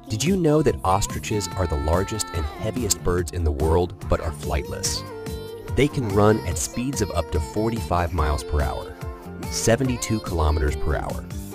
Did you know that ostriches are the largest and heaviest birds in the world but are flightless? They can run at speeds of up to 45 miles per hour, 72 kilometers per hour,